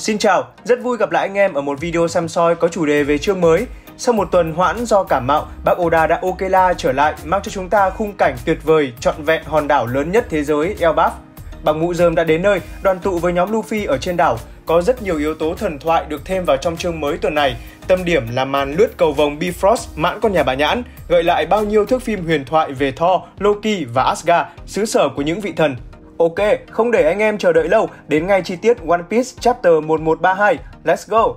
Xin chào, rất vui gặp lại anh em ở một video săm soi có chủ đề về chương mới. Sau một tuần hoãn do cảm mạo, bác Oda đã ok trở lại, mang cho chúng ta khung cảnh tuyệt vời, trọn vẹn hòn đảo lớn nhất thế giới, Elbaf. Băng mũ rơm đã đến nơi, đoàn tụ với nhóm Luffy ở trên đảo. Có rất nhiều yếu tố thần thoại được thêm vào trong chương mới tuần này. Tâm điểm là màn lướt cầu vồng Bifrost mãn con nhà bà nhãn, gợi lại bao nhiêu thước phim huyền thoại về Thor, Loki và Asgard, xứ sở của những vị thần. Ok, không để anh em chờ đợi lâu, đến ngay chi tiết One Piece Chapter 1132. Let's go!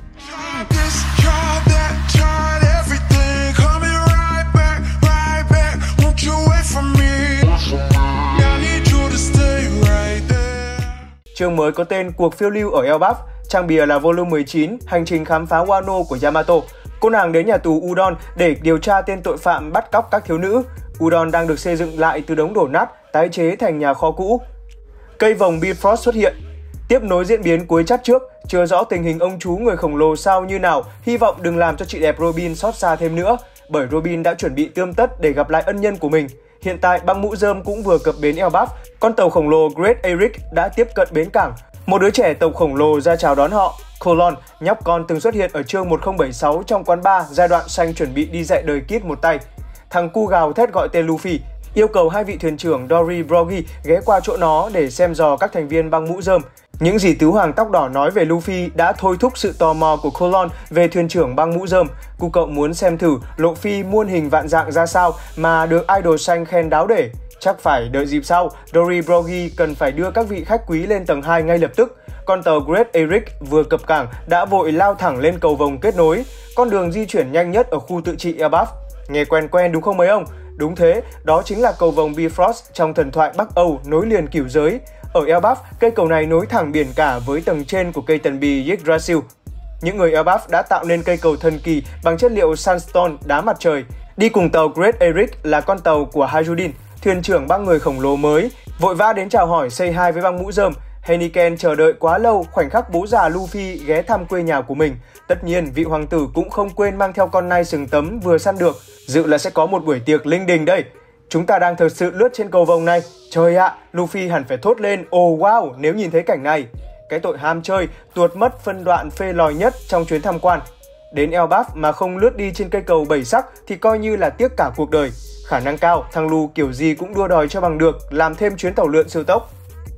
Chương mới có tên Cuộc phiêu lưu ở Elbaf, trang bìa là volume 19, hành trình khám phá Wano của Yamato. Cô nàng đến nhà tù Udon để điều tra tên tội phạm bắt cóc các thiếu nữ. Udon đang được xây dựng lại từ đống đổ nát, tái chế thành nhà kho cũ. Cây vồng Bifrost xuất hiện. Tiếp nối diễn biến cuối chap trước, chưa rõ tình hình ông chú người khổng lồ sao như nào, hy vọng đừng làm cho chị đẹp Robin xót xa thêm nữa, bởi Robin đã chuẩn bị tươm tất để gặp lại ân nhân của mình. Hiện tại băng mũ rơm cũng vừa cập bến Elbaf, con tàu khổng lồ Great Eric đã tiếp cận bến cảng. Một đứa trẻ tộc khổng lồ ra chào đón họ. Colon, nhóc con từng xuất hiện ở chương 1076 trong quán bar giai đoạn Xanh chuẩn bị đi dạy đời Kid một tay. Thằng cu gào thét gọi tên Luffy, yêu cầu hai vị thuyền trưởng Dory Broggy ghé qua chỗ nó để xem dò các thành viên băng mũ rơm. Những gì tứ hoàng tóc đỏ nói về Luffy đã thôi thúc sự tò mò của Colon về thuyền trưởng băng mũ rơm. Cu cậu muốn xem thử lộ phi muôn hình vạn dạng ra sao mà được idol Xanh khen đáo để. Chắc phải đợi dịp sau, Dory Broggy cần phải đưa các vị khách quý lên tầng 2 ngay lập tức. Con tàu Great Eric vừa cập cảng đã vội lao thẳng lên cầu vồng kết nối, con đường di chuyển nhanh nhất ở khu tự trị Elbaf. Nghe quen quen đúng không mấy ông? Đúng thế, đó chính là cầu vồng Bifrost trong thần thoại Bắc Âu nối liền cửu giới. Ở Elbaf, cây cầu này nối thẳng biển cả với tầng trên của cây tần bì Yggdrasil. Những người Elbaf đã tạo nên cây cầu thần kỳ bằng chất liệu sandstone đá mặt trời. Đi cùng tàu Great Eric là con tàu của Hyruddin, thuyền trưởng băng người khổng lồ mới, vội vã đến chào hỏi say hi với băng mũ rơm. Heineken chờ đợi quá lâu khoảnh khắc bố già Luffy ghé thăm quê nhà của mình. Tất nhiên, vị hoàng tử cũng không quên mang theo con nai sừng tấm vừa săn được. Dự là sẽ có một buổi tiệc linh đình đây. Chúng ta đang thật sự lướt trên cầu vồng này. Trời ạ, Luffy hẳn phải thốt lên "Oh wow" nếu nhìn thấy cảnh này. Cái tội ham chơi, tuột mất phân đoạn phê lòi nhất trong chuyến tham quan. Đến Elbaf mà không lướt đi trên cây cầu 7 sắc thì coi như là tiếc cả cuộc đời. Khả năng cao, thằng Lu kiểu gì cũng đua đòi cho bằng được, làm thêm chuyến tàu lượn siêu tốc.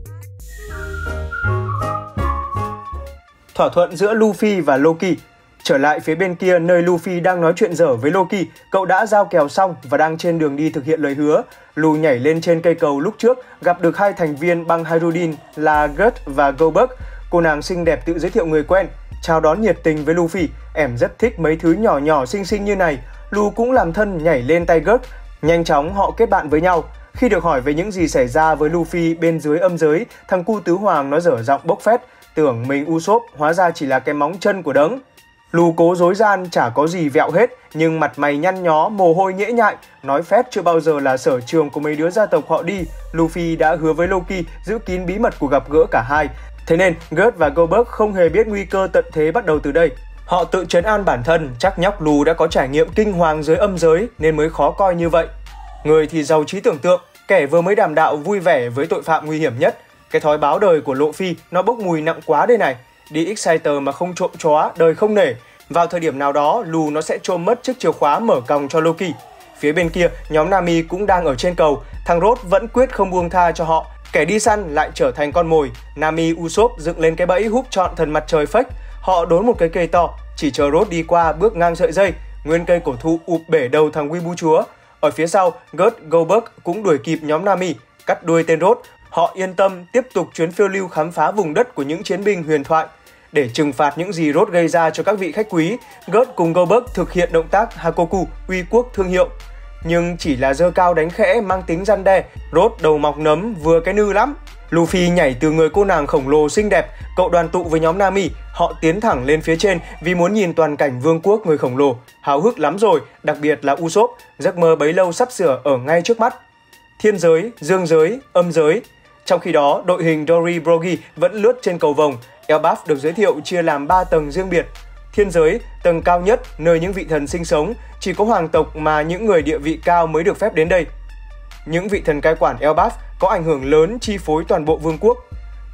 Thỏa thuận giữa Luffy và Loki. Trở lại phía bên kia nơi Luffy đang nói chuyện dở với Loki, cậu đã giao kèo xong và đang trên đường đi thực hiện lời hứa. Lu nhảy lên trên cây cầu lúc trước, gặp được hai thành viên băng Hyruddin là Gert và Goldberg. Cô nàng xinh đẹp tự giới thiệu người quen, chào đón nhiệt tình với Luffy. Em rất thích mấy thứ nhỏ nhỏ xinh xinh như này. Lu cũng làm thân nhảy lên tay Gert. Nhanh chóng họ kết bạn với nhau. Khi được hỏi về những gì xảy ra với Luffy bên dưới âm giới, thằng cu tứ hoàng nó dở giọng bốc phét, tưởng mình Usopp hóa ra chỉ là cái móng chân của đấng. Lu cố dối gian chả có gì vẹo hết, nhưng mặt mày nhăn nhó, mồ hôi nhễ nhại, nói phét chưa bao giờ là sở trường của mấy đứa gia tộc họ đi. Luffy đã hứa với Loki giữ kín bí mật của gặp gỡ cả hai. Thế nên Gert và Goldberg không hề biết nguy cơ tận thế bắt đầu từ đây. Họ tự trấn an bản thân, chắc nhóc Lu đã có trải nghiệm kinh hoàng dưới âm giới nên mới khó coi như vậy. Người thì giàu trí tưởng tượng, kẻ vừa mới đàm đạo vui vẻ với tội phạm nguy hiểm nhất. Cái thói báo đời của Lộ Phi nó bốc mùi nặng quá đây này. Đi Exciter mà không trộm chó, đời không nể. Vào thời điểm nào đó, Lu nó sẽ trộm mất chiếc chìa khóa mở còng cho Loki. Phía bên kia, nhóm Nami cũng đang ở trên cầu. Thằng Rod vẫn quyết không buông tha cho họ. Kẻ đi săn lại trở thành con mồi. Nami Usopp dựng lên cái bẫy húp trọn thần mặt trời fake. Họ đốn một cái cây to, chỉ chờ Rod đi qua bước ngang sợi dây. Nguyên cây cổ thụ ụp bể đầu thằng Weeaboo chúa. Ở phía sau, Gert, Goldberg cũng đuổi kịp nhóm Nami, cắt đuôi tên Rod. Họ yên tâm tiếp tục chuyến phiêu lưu khám phá vùng đất của những chiến binh huyền thoại. Để trừng phạt những gì Rod gây ra cho các vị khách quý, Gert cùng Goldberg thực hiện động tác Hakoku, uy quốc thương hiệu. Nhưng chỉ là giơ cao đánh khẽ mang tính răn đe, Rod đầu mọc nấm vừa cái nư lắm. Luffy nhảy từ người cô nàng khổng lồ xinh đẹp, cậu đoàn tụ với nhóm Nami, họ tiến thẳng lên phía trên vì muốn nhìn toàn cảnh vương quốc người khổng lồ. Háo hức lắm rồi, đặc biệt là Usopp, giấc mơ bấy lâu sắp sửa ở ngay trước mắt. Thiên giới, dương giới, âm giới. Trong khi đó, đội hình Dory Broggy vẫn lướt trên cầu vồng. Elbaf được giới thiệu chia làm 3 tầng riêng biệt. Thiên giới, tầng cao nhất, nơi những vị thần sinh sống, chỉ có hoàng tộc mà những người địa vị cao mới được phép đến đây. Những vị thần cai quản Elbaf có ảnh hưởng lớn chi phối toàn bộ vương quốc.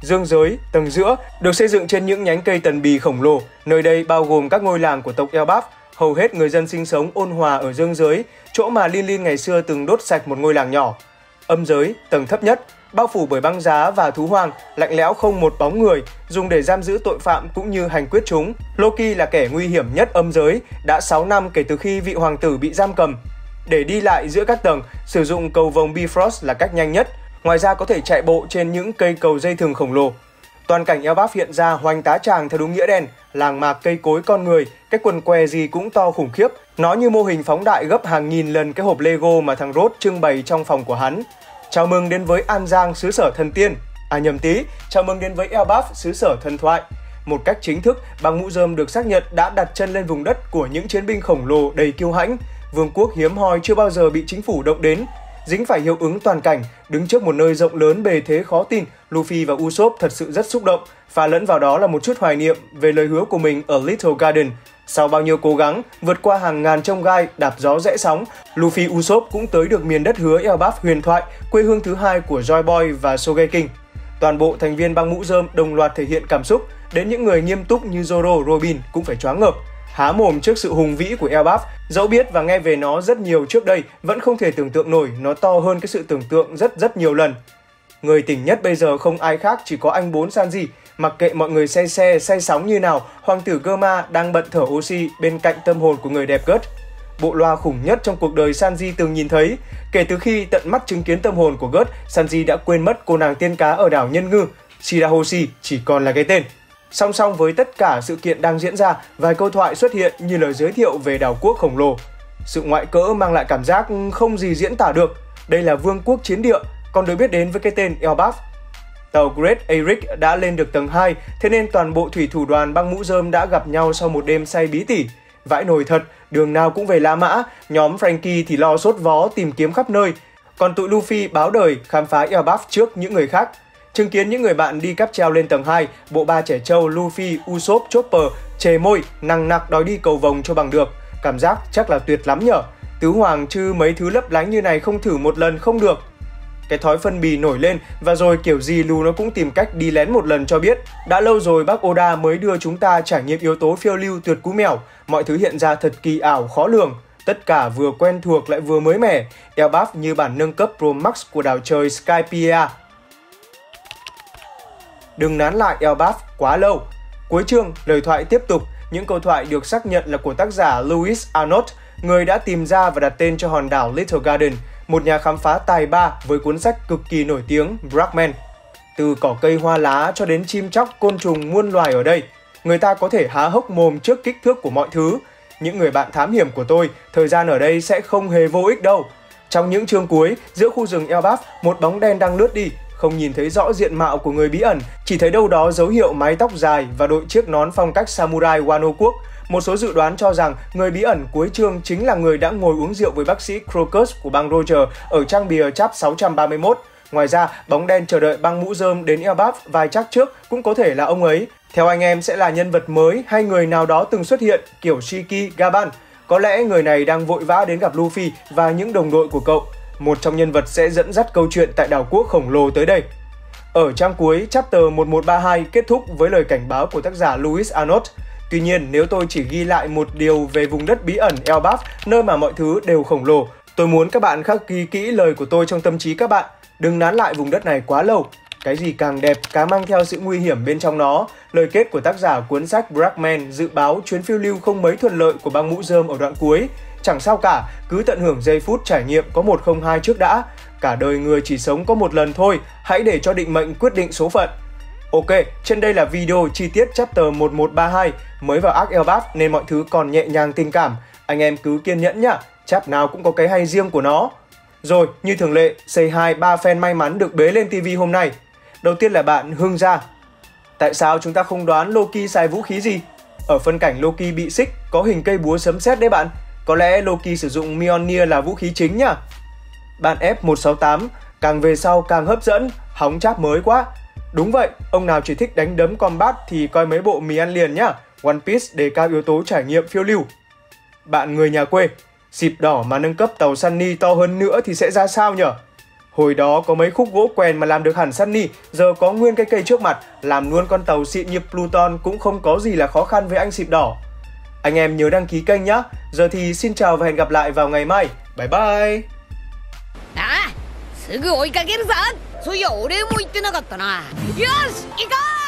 Dương giới, tầng giữa, được xây dựng trên những nhánh cây tần bì khổng lồ. Nơi đây bao gồm các ngôi làng của tộc Elbaf. Hầu hết người dân sinh sống ôn hòa ở dương giới, chỗ mà Lin Lin ngày xưa từng đốt sạch một ngôi làng nhỏ. Âm giới, tầng thấp nhất, bao phủ bởi băng giá và thú hoang, lạnh lẽo không một bóng người, dùng để giam giữ tội phạm cũng như hành quyết chúng. Loki là kẻ nguy hiểm nhất âm giới, đã 6 năm kể từ khi vị hoàng tử bị giam cầm. Để đi lại giữa các tầng, sử dụng cầu vồng Bifrost là cách nhanh nhất. Ngoài ra có thể chạy bộ trên những cây cầu dây thừng khổng lồ. Toàn cảnh Elbaf hiện ra hoành tá tràng theo đúng nghĩa đen, làng mạc cây cối con người, cái quần què gì cũng to khủng khiếp. Nó như mô hình phóng đại gấp hàng nghìn lần cái hộp Lego mà thằng Rốt trưng bày trong phòng của hắn. Chào mừng đến với An Giang, xứ sở thần tiên. Nhầm tí, chào mừng đến với Elbaf, xứ sở thần thoại. Một cách chính thức, bang mũ rơm được xác nhận đã đặt chân lên vùng đất của những chiến binh khổng lồ đầy kiêu hãnh. Vương quốc hiếm hoi chưa bao giờ bị chính phủ động đến. Dính phải hiệu ứng toàn cảnh, đứng trước một nơi rộng lớn bề thế khó tin, Luffy và Usopp thật sự rất xúc động, pha lẫn vào đó là một chút hoài niệm về lời hứa của mình ở Little Garden. Sau bao nhiêu cố gắng, vượt qua hàng ngàn chông gai, đạp gió rẽ sóng, Luffy Usopp cũng tới được miền đất hứa Elbaf huyền thoại, quê hương thứ hai của Joy Boy và Sogeking. Toàn bộ thành viên bang mũ rơm đồng loạt thể hiện cảm xúc, đến những người nghiêm túc như Zoro, Robin cũng phải choáng ngợp. Há mồm trước sự hùng vĩ của Elbaf, dẫu biết và nghe về nó rất nhiều trước đây, vẫn không thể tưởng tượng nổi nó to hơn cái sự tưởng tượng rất nhiều lần. Người tỉnh nhất bây giờ không ai khác chỉ có anh 4 Sanji. Mặc kệ mọi người say sóng như nào, hoàng tử Germa đang bận thở oxy bên cạnh tâm hồn của người đẹp Gut. Bộ loa khủng nhất trong cuộc đời Sanji từng nhìn thấy. Kể từ khi tận mắt chứng kiến tâm hồn của Gut, Sanji đã quên mất cô nàng tiên cá ở đảo Nhân Ngư. Shirahoshi chỉ còn là cái tên. Song song với tất cả sự kiện đang diễn ra, vài câu thoại xuất hiện như lời giới thiệu về đảo quốc khổng lồ. Sự ngoại cỡ mang lại cảm giác không gì diễn tả được. Đây là vương quốc chiến địa, còn được biết đến với cái tên Elbaf. Tàu Great Eric đã lên được tầng 2, thế nên toàn bộ thủy thủ đoàn bang mũ rơm đã gặp nhau sau một đêm say bí tỉ. Vãi nồi thật, đường nào cũng về La Mã, nhóm Frankie thì lo sốt vó tìm kiếm khắp nơi, còn tụi Luffy báo đời khám phá Elbaf trước những người khác. Chứng kiến những người bạn đi cáp treo lên tầng 2, bộ ba trẻ trâu Luffy, Usopp, Chopper chề môi, nằng nặc đòi đi cầu vồng cho bằng được. Cảm giác chắc là tuyệt lắm nhở. Tứ hoàng chứ mấy thứ lấp lánh như này không thử một lần không được. Cái thói phân bì nổi lên và rồi kiểu gì Lu nó cũng tìm cách đi lén một lần cho biết. Đã lâu rồi bác Oda mới đưa chúng ta trải nghiệm yếu tố phiêu lưu tuyệt cú mèo. Mọi thứ hiện ra thật kỳ ảo khó lường. Tất cả vừa quen thuộc lại vừa mới mẻ. Elbaf như bản nâng cấp Pro Max của đảo trời Skypiea. Đừng nán lại Elbaf quá lâu. Cuối chương, lời thoại tiếp tục. Những câu thoại được xác nhận là của tác giả Lewis Arnott, người đã tìm ra và đặt tên cho hòn đảo Little Garden, một nhà khám phá tài ba với cuốn sách cực kỳ nổi tiếng Bragman. Từ cỏ cây hoa lá cho đến chim chóc, côn trùng muôn loài ở đây, người ta có thể há hốc mồm trước kích thước của mọi thứ. Những người bạn thám hiểm của tôi, thời gian ở đây sẽ không hề vô ích đâu. Trong những chương cuối, giữa khu rừng Elbaf, một bóng đen đang lướt đi. Không nhìn thấy rõ diện mạo của người bí ẩn, chỉ thấy đâu đó dấu hiệu mái tóc dài và đội chiếc nón phong cách samurai Wano quốc. Một số dự đoán cho rằng người bí ẩn cuối chương chính là người đã ngồi uống rượu với bác sĩ Crocus của bang Roger ở trang bìa chap 631. Ngoài ra, bóng đen chờ đợi bang mũ rơm đến Elbaf vài chắc trước cũng có thể là ông ấy. Theo anh em sẽ là nhân vật mới hay người nào đó từng xuất hiện kiểu Shiki Gaban. Có lẽ người này đang vội vã đến gặp Luffy và những đồng đội của cậu. Một trong nhân vật sẽ dẫn dắt câu chuyện tại đảo quốc khổng lồ tới đây. Ở trang cuối, chapter 1132 kết thúc với lời cảnh báo của tác giả Lewis Arnott. Tuy nhiên, nếu tôi chỉ ghi lại một điều về vùng đất bí ẩn Elbaf, nơi mà mọi thứ đều khổng lồ, tôi muốn các bạn khắc ghi kỹ lời của tôi trong tâm trí các bạn. Đừng nán lại vùng đất này quá lâu. Cái gì càng đẹp, càng mang theo sự nguy hiểm bên trong nó. Lời kết của tác giả cuốn sách Bragman dự báo chuyến phiêu lưu không mấy thuận lợi của bang mũ rơm ở đoạn cuối. Chẳng sao cả, cứ tận hưởng giây phút trải nghiệm có 102 trước đã. Cả đời người chỉ sống có một lần thôi, hãy để cho định mệnh quyết định số phận. Ok, trên đây là video chi tiết chapter 1132, mới vào arc Elbaf nên mọi thứ còn nhẹ nhàng tình cảm. Anh em cứ kiên nhẫn nhá, chap nào cũng có cái hay riêng của nó. Rồi, như thường lệ, say hi 3 fan may mắn được bế lên TV hôm nay. Đầu tiên là bạn Hưng Gia. Tại sao chúng ta không đoán Loki xài vũ khí gì? Ở phân cảnh Loki bị xích, có hình cây búa sấm sét đấy bạn. Có lẽ Loki sử dụng Mjolnir là vũ khí chính nhá. Bạn F168, càng về sau càng hấp dẫn, hóng chap mới quá. Đúng vậy, ông nào chỉ thích đánh đấm combat thì coi mấy bộ mì ăn liền nhá. One Piece đề cao yếu tố trải nghiệm phiêu lưu. Bạn người nhà quê, xịp đỏ mà nâng cấp tàu Sunny to hơn nữa thì sẽ ra sao nhở? Hồi đó có mấy khúc gỗ quèn mà làm được hẳn Sunny, giờ có nguyên cái cây trước mặt, làm luôn con tàu xịn như Pluton cũng không có gì là khó khăn với anh xịp đỏ. Anh em nhớ đăng ký kênh nhé. Giờ thì xin chào và hẹn gặp lại vào ngày mai. Bye bye! すぐ追いかけるぞ。そういや俺も言ってなかったな。よし行こう。